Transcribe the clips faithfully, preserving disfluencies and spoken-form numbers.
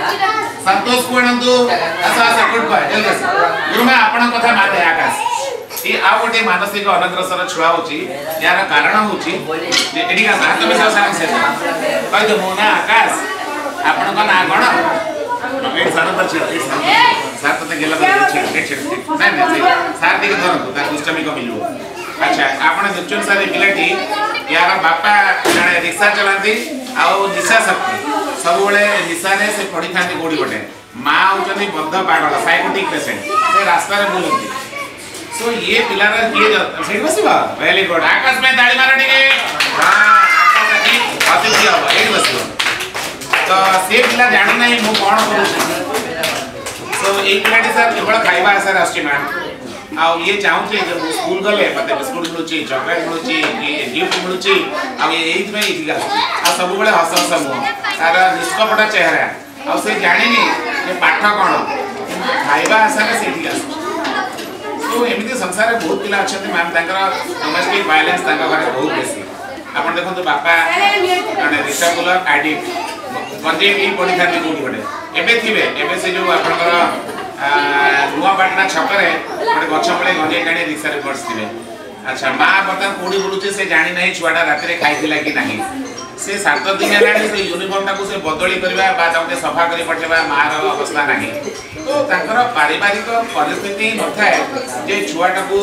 संतोष को आनंदु आसा आसा गुड बाय जल्दी आसा गुरुमा आपन कथा माने आकाश ई आ गोटे मानसिक अनग्रसर छुआ होची यार कारण होची जे एडी का हाथ में सारा से कह दो मोना आकाश आपन का ना कोन ए सारा पर छे सार तो गेला पर छे छे नहीं नहीं सार दिके धरतो ता दुष्टमी को मिलू अच्छा आपन देखचन सारे पिलाटी यार बापा जने रिक्शा चलाती आ निशा शक्ति सब बळे निशा रे से पड़ी खाती गोड़ी बटे मां होचनी बद्ध पागल साइकोटिक पेशेंट से रास्ता रे बुलंती सो ये पिलार ये सेठ बसिबा वेरी गुड आकाश में ताली मारो टिके हां आकाश की अतिथि हो एडी बसिबो तो से पिला जानि नहीं मु कोन करू सो ए पिलाटी सर केवल खाइबा आसर आछि मैम आ ये चाहू छे जब स्कूल गले मते बिस्कुट मिलुची चॉकलेट मिलुची गिफ्ट मिलुची आ ये एज में इथिगा आ सब बळे हस हस मु तार निष्कपट चेहरा आ से जानिनी जे पाठ कोन खाइबा आसर से इथिगा तो एमिति संसार रे बहुत पिला अछते मैम ताकर डोमेस्टिक वायलेंस ताकर घरे बहुत बेसी आपण देखंतु बापा जने रिसाबुलर एडिक्ट गंजे भी पड़ी खाती कोडी बडे एबे थिबे एबे से जो आपनकर नुआ बाटना छकरे गोटे गछ बळे गंजे टाणी रिक्शा रे बसथिबे अच्छा मां बर्तन कोडी बुलुचे से जानि नाही छुआडा रात रे खाइथिला कि नाही से सात दिन हेलाणी से यूनिफॉर्म टाको से बदली करबा बा ताके सफा करी पठेबा मार अवस्था नाही तो ताकर पारिवारिक परिस्थिति नथाय जे छुआटाको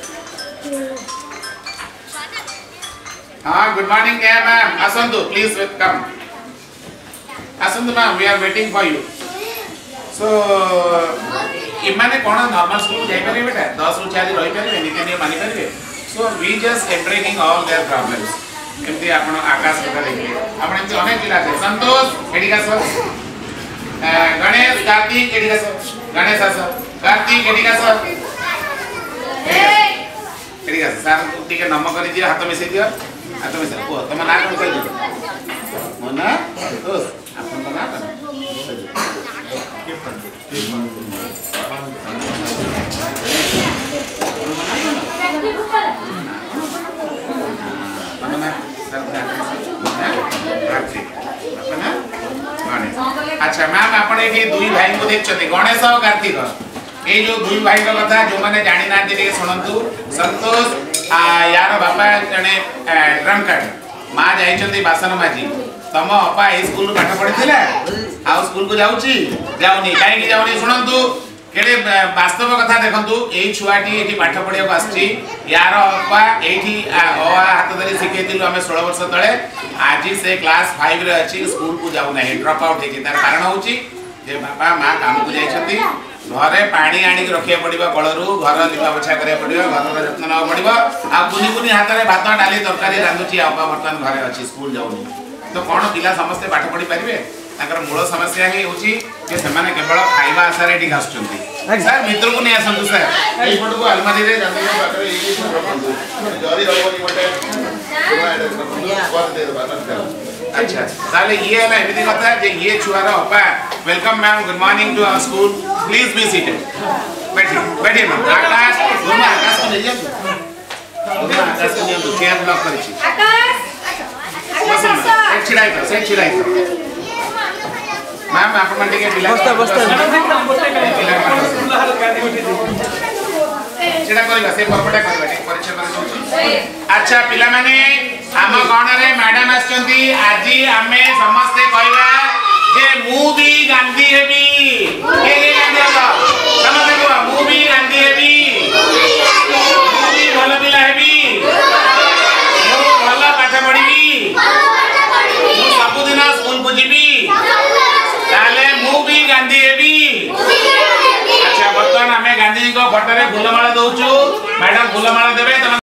हां गुड मॉर्निंग क्या मैम आसंतु प्लीज वेलकम आसंतु ma'am we are waiting for you so इमाने कोन नॉर्मल स्कूल जाई पारे बेटा दस रु चार रही पारे नीति नियम मानि पारे so we just embracing all their problems एमती आपण आकाश कथा देखिए आपण एमती अनेक जिला है संतोष एडिका सर गणेश कार्तिक एडिका सर गणेश सर कार्तिक एडिका सर एडिका सर टिके नम करि दियो हाथ मिसे दियो हाथ मिसे को तम ना कोन कहि दियो मना दोस्त आपन का ना अच्छा मैम आपण एठी दुई भाई को देखछते गणेश और कार्तिक ए जो दुई भाई का कथा जो माने जानि नाते के सुनंतु संतोष यार बापा जने ड्रम कार्ड मां जाइछंती बासन माजी तम अपा ए स्कूल पाठ पढिथिला आ स्कूल को जाउची जाउनी काहे की जाउनी सुनंतु केडे वास्तव कथा देखंतु एई छुआटी एठी पाठ पढिया को आछि यार अपा एठी अ हाथ धरि सिखेतिलु हमें सोलह वर्ष तळे आज से क्लास पाँच रे अछि स्कूल को जाउ नाही ड्रॉप आउट हेछि तार कारण होछि जे बाबा मां काम को जाइछंती घरे पानी आनी के रखिया पड़िबा कळरू घर लिपा पोछा करिया पड़िबा घर रो जत्न न पड़िबा आ बुनी बुनी हाथ रे भात डाली तरकारी रांधुची अपा बर्तन घरे अछि स्कूल जाउनी तो कोन पिला समस्त पाठ पढि परिबे ताकर मूल समस्या हे होची जे समाने केवल खाइबा आसारे डी घासचंती सर मित्र को नै आसंतु सर एई फोटो को अलमारी रे जल्दी बाटरे एई रखंतु जरी रहबनी मटे कर दे दो अच्छा ताले ये है एमिति कथा जे ये छुआर अपा welcome ma'am good morning to our school please be seated बैठिए बैठिए मैम आकाश गुरुमा आकाश को ले जा गुरुमा आकाश को नियम चेयर ब्लॉक करिछि आकाश एक छिड़ाई कर से छिड़ाई कर मैम आपण मन के बिला बस्ता बस्ता छिड़ा करबा से परपटा करबा परीक्षा कर अच्छा पिला माने हम गण रे मैडम आछंती आजी हमें समस्त कहबा जे मु भी गांधी हेबी के के गांधी हो समझ को मु भी गांधी हेबी मु भी भलो पिला हेबी मु भलो पाठ पढिबी मु सब दिन स्कूल को जीबी ताले मु भी गांधी हेबी अच्छा बर्तमान हमें गांधी जी को फोटो रे फूलमाला दउछु मैडम फूलमाला देबे।